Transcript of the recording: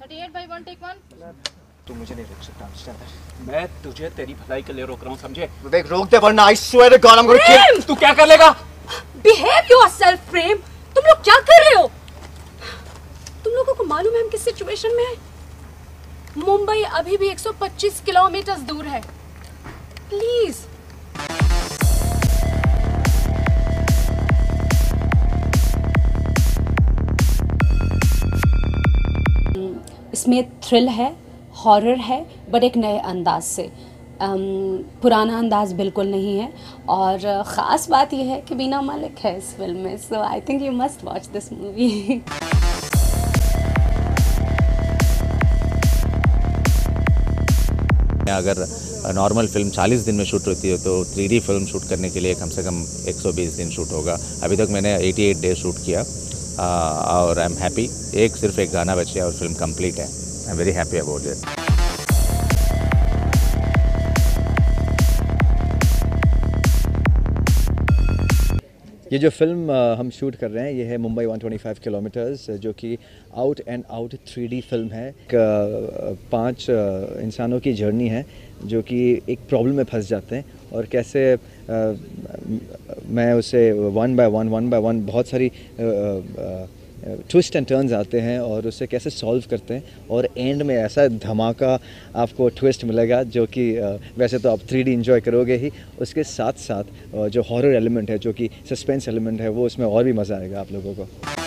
48 by 1 take 1। तू मुझे नहीं रोक सकता अंडरस्टैंड। मैं तुझे तेरी भलाई के लिए रोक रहा हूँ, समझे? देख रोक दे वरना I swear to God I am gonna kill. तू क्या कर लेगा? Behave yourself Prem. तुम लोग क्या कर रहे हो? तुम लोगों को मालूम है हम किस सिचुएशन में हैं? मुंबई अभी भी 125 किलोमीटर दूर है। प्लीज। इसमें थ्रिल है, हॉरर है, बट एक नए अंदाज से। पुराना अंदाज बिल्कुल नहीं है और ख़ास बात यह है कि बीना मलिक है इस फिल्म में। So I think you must watch this movie. अगर नॉर्मल फिल्म 40 दिन में शूट होती है तो 3D फिल्म शूट करने के लिए कम से कम 120 दिन शूट होगा। अभी तक मैंने 88 डेज शूट किया और आई एम हैप्पी। सिर्फ एक गाना बचा और फिल्म कंप्लीट है। I am very happy about it. ये जो फिल्म हम शूट कर रहे हैं ये है मुंबई 125 किलोमीटर्स, जो कि out and out 3D film है। 5 इंसानों की जर्नी है जो कि एक प्रॉब्लम में फंस जाते हैं और कैसे मैं उसे वन बाय वन बहुत सारी ट्विस्ट एंड टर्न्स आते हैं और उसे कैसे सॉल्व करते हैं और एंड में ऐसा धमाका आपको ट्विस्ट मिलेगा जो कि वैसे तो आप 3D एंजॉय करोगे ही, उसके साथ साथ जो हॉरर एलिमेंट है, जो कि सस्पेंस एलिमेंट है, वो उसमें और भी मज़ा आएगा आप लोगों को।